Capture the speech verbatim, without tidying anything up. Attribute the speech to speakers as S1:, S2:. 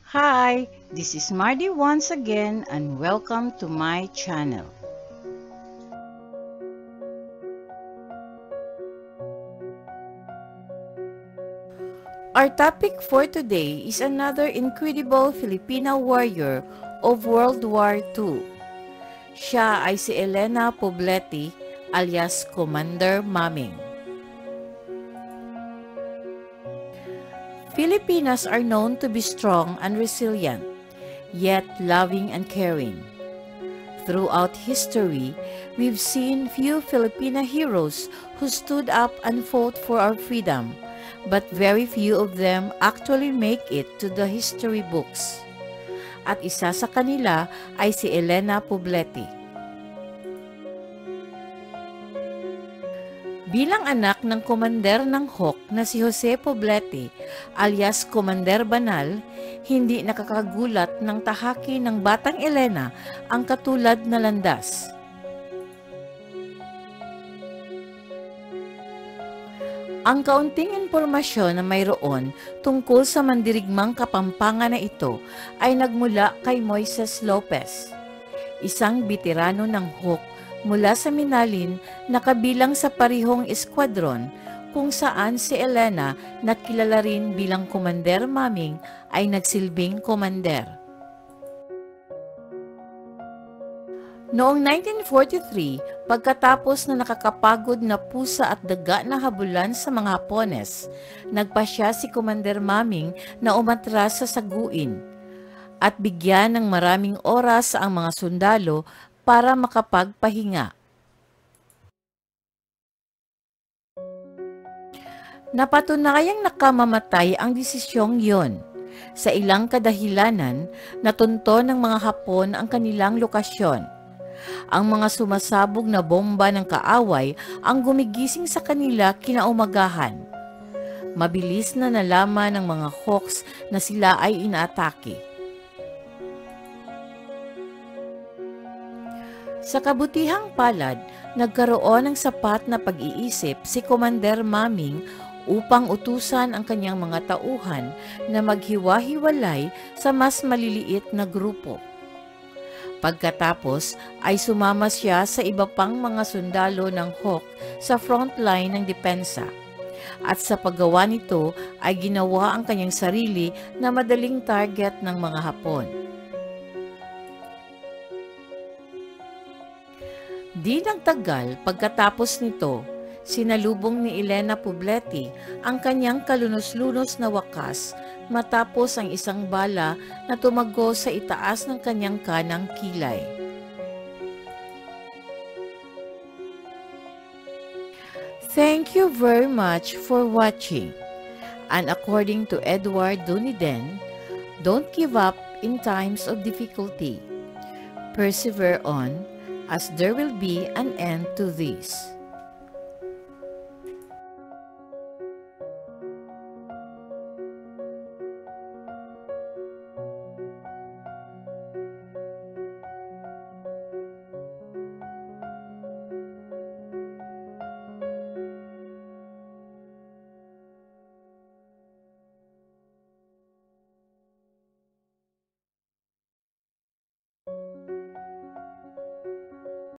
S1: Hi, this is Mardy once again and welcome to my channel. Our topic for today is another incredible Filipina warrior of World War Two. Siya ay si Elena Poblete alias Commander Maming. Filipinas are known to be strong and resilient, yet loving and caring. Throughout history, we've seen few Filipina heroes who stood up and fought for our freedom, but very few of them actually make it to the history books. At isa sa kanila ay si Elena Poblete. Bilang anak ng komander ng H O C na si Jose Poblete alias Commander Banal, hindi nakakagulat ng tahaki ng batang Elena ang katulad na landas. Ang kaunting impormasyon na mayroon tungkol sa mandirigmang Kapampangan na ito ay nagmula kay Moises Lopez, isang veterano ng H O C mula sa Minalin na kabilang sa parihong eskwadron kung saan si Elena na kilala rin bilang Commander Maming ay nagsilbing komander. Noong nineteen forty-three, pagkatapos na nakakapagod na pusa at daga na habulan sa mga Hapones, nagpasya si Commander Maming na umatras sa Saguin at bigyan ng maraming oras ang mga sundalo para makapagpahinga. Napatunayang nakamamatay ang desisyong yon. Sa ilang kadahilanan, natunto ng mga Hapon ang kanilang lokasyon. Ang mga sumasabog na bomba ng kaaway ang gumigising sa kanila kinaumagahan. Mabilis na nalaman ng mga Hawks na sila ay inaatake. Sa kabutihang palad, nagkaroon ng sapat na pag-iisip si Commander Maming upang utusan ang kanyang mga tauhan na maghiwa-hiwalay sa mas maliliit na grupo. Pagkatapos ay sumama siya sa iba pang mga sundalo ng H O C sa frontline ng depensa. At sa paggawa nito ay ginawa ang kanyang sarili na madaling target ng mga Hapon. Di nagtagal pagkatapos nito, sinalubong ni Elena Poblete ang kanyang kalunos-lunos na wakas matapos ang isang bala na tumago sa itaas ng kanyang kanang kilay. Thank you very much for watching. And according to Edward Dunedin, don't give up in times of difficulty. Persevere on, as there will be an end to this.